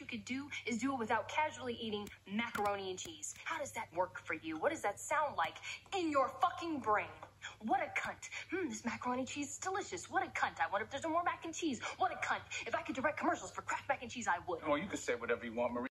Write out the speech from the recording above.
you could do is do it without casually eating macaroni and cheese. How does that work for you? What does that sound like in your fucking brain? What a cunt. This macaroni and cheese is delicious. What a cunt. I wonder if there's more mac and cheese. What a cunt. If I could direct commercials for Kraft mac and cheese, I would. Oh, you can say whatever you want, Marie.